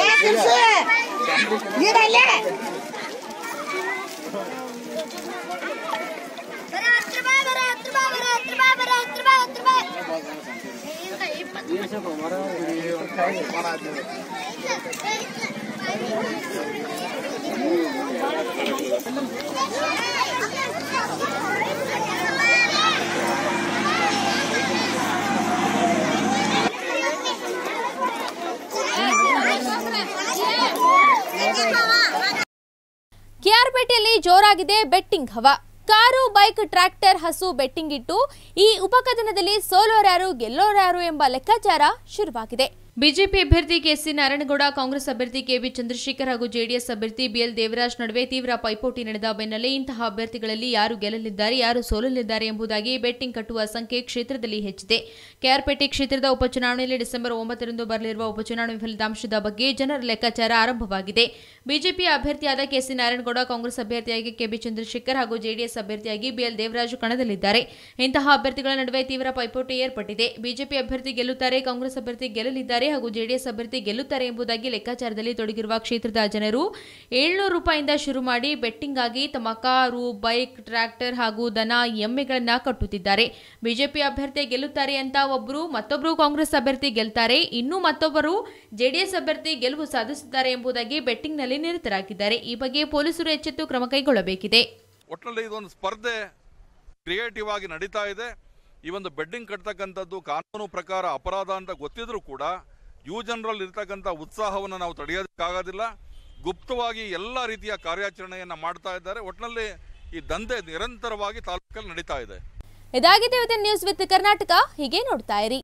ಕೆಆರ್ಪೇಟೆಯಲ್ಲಿ ಜೋರಾಗಿದೆ ಬೆಟ್ಟಿಂಗ್ ಹವಾ. ಕಾರು, ಬೈಕ್, ಟ್ರ್ಯಾಕ್ಟರ್, ಹಸು ಬೆಟ್ಟಿಂಗ್ ಇಟ್ಟು ಈ ಉಪಕಥನದಲ್ಲಿ ಸೋಲೋರ್ಯಾರು ಗೆಲ್ಲೋರ್ಯಾರು ಎಂಬ ಲೆಕ್ಕಾಚಾರ ಶುರುವಾಗಿದೆ. ಬಿಜೆಪಿ ಅಭ್ಯರ್ಥಿ ಕೆಸಿ ನಾರಾಯಣಗೌಡ, ಕಾಂಗ್ರೆಸ್ ಅಭ್ಯರ್ಥಿ ಕೆವಿ ಚಂದ್ರಶೇಖರ್ ಹಾಗೂ ಜೆಡಿಎಸ್ ಅಭ್ಯರ್ಥಿ ಬಿಎಲ್ ದೇವರಾಜ್ ನಡುವೆ ತೀವ್ರ ಪೈಪೋಟಿ ನಡೆದ ಬೆನ್ನಲ್ಲೇ ಇಂತಹ ಅಭ್ಯರ್ಥಿಗಳಲ್ಲಿ ಯಾರು ಗೆಲ್ಲಲಿದ್ದಾರೆ, ಯಾರು ಸೋಲಲಿದ್ದಾರೆ ಎಂಬುದಾಗಿ ಬೆಟ್ಟಿಂಗ್ ಕಟ್ಟುವ ಸಂಖ್ಯೆ ಕ್ಷೇತ್ರದಲ್ಲಿ ಹೆಚ್ಚಿದೆ. ಕೆಆರ್ಪೇಟೆ ಕ್ಷೇತ್ರದ ಉಪಚುನಾವಣೆಯಲ್ಲಿ ಡಿಸೆಂಬರ್ ಒಂಬತ್ತರಂದು ಬರಲಿರುವ ಉಪಚುನಾವಣೆ ಫಲಿತಾಂಶದ ಬಗ್ಗೆ ಜನರ ಲೆಕ್ಕಾಚಾರ ಆರಂಭವಾಗಿದೆ. ಬಿಜೆಪಿ ಅಭ್ಯರ್ಥಿಯಾದ ಕೆಸಿ ನಾರಾಯಣಗೌಡ, ಕಾಂಗ್ರೆಸ್ ಅಭ್ಯರ್ಥಿಯಾಗಿ ಕೆಬಿ ಚಂದ್ರಶೇಖರ್ ಹಾಗೂ ಜೆಡಿಎಸ್ ಅಭ್ಯರ್ಥಿಯಾಗಿ ಬಿಎಲ್ ದೇವರಾಜ್ ಕಣದಲ್ಲಿದ್ದಾರೆ. ಇಂತಹ ಅಭ್ಯರ್ಥಿಗಳ ನಡುವೆ ತೀವ್ರ ಪೈಪೋಟಿ ಏರ್ಪಟ್ಟಿದೆ. ಬಿಜೆಪಿ ಅಭ್ಯರ್ಥಿ ಗೆಲ್ಲುತ್ತಾರೆ, ಕಾಂಗ್ರೆಸ್ ಅಭ್ಯರ್ಥಿ ಗೆಲ್ಲಲಿದ್ದಾರೆ ಹಾಗೂ ಜೆಡಿಎಸ್ ಅಭ್ಯರ್ಥಿ ಗೆಲ್ಲುತ್ತಾರೆ ಎಂಬುದಾಗಿ ಲೆಕ್ಕಾಚಾರದಲ್ಲಿ ತೊಡಗಿರುವ ಕ್ಷೇತ್ರದ ಜನರು ಏಳ್ನೂರು ರೂಪಾಯಿಯಿಂದ ಶುರು ಮಾಡಿ ಬೆಟ್ಟಿಂಗ್ ಆಗಿ ತಮ್ಮ ಕಾರು, ಬೈಕ್, ಟ್ರ್ಯಾಕ್ಟರ್ ಹಾಗೂ ದನ, ಎಮ್ಮೆಗಳನ್ನ ಕಟ್ಟುತ್ತಿದ್ದಾರೆ. ಬಿಜೆಪಿ ಅಭ್ಯರ್ಥಿ ಗೆಲ್ಲುತ್ತಾರೆ ಅಂತ ಒಬ್ಬರು, ಮತ್ತೊಬ್ಬರು ಕಾಂಗ್ರೆಸ್ ಅಭ್ಯರ್ಥಿ ಗೆಲ್ತಾರೆ, ಇನ್ನು ಮತ್ತೊಬ್ಬರು ಜೆಡಿಎಸ್ ಅಭ್ಯರ್ಥಿ ಗೆಲುವು ಸಾಧಿಸುತ್ತಾರೆ ಎಂಬುದಾಗಿ ಬೆಟ್ಟಿಂಗ್ನಲ್ಲಿ ನಿರತರಾಗಿದ್ದಾರೆ. ಈ ಬಗ್ಗೆ ಪೊಲೀಸರು ಎಚ್ಚೆತ್ತು ಕ್ರಮ ಕೈಗೊಳ್ಳಬೇಕಿದೆ. ಒಟ್ಟಿನಲ್ಲಿ ಇದೊಂದು ಸ್ಪರ್ಧೆ ಕ್ರಿಯೇಟಿವ್ ಆಗಿ ನಡೀತಾ ಇದೆ. ಈ ಒಂದು ಬೆಡ್ಡಿಂಗ್ ಕಟ್ಟತಕ್ಕಂಥದ್ದು ಕಾನೂನು ಪ್ರಕಾರ ಅಪರಾಧ ಅಂತ ಗೊತ್ತಿದ್ರೂ ಕೂಡ ಯುವ ಜನರಲ್ಲಿ ಇರ್ತಕ್ಕಂಥ ಉತ್ಸಾಹವನ್ನು ನಾವು ತಡೆಯೋದಕ್ಕಾಗೋದಿಲ್ಲ. ಗುಪ್ತವಾಗಿ ಎಲ್ಲ ರೀತಿಯ ಕಾರ್ಯಾಚರಣೆಯನ್ನು ಮಾಡ್ತಾ ಇದ್ದಾರೆ. ಒಟ್ಟಿನಲ್ಲಿ ಈ ದಂಧೆ ನಿರಂತರವಾಗಿ ತಾಲೂಕಲ್ಲಿ ನಡೀತಾ ಇದೆ. ಇದಾಗಿದೆ ಇವತ್ತಿನ ನ್ಯೂಸ್ ವಿತ್ ಕರ್ನಾಟಕ. ಹೀಗೆ ನೋಡ್ತಾ ಇರಿ.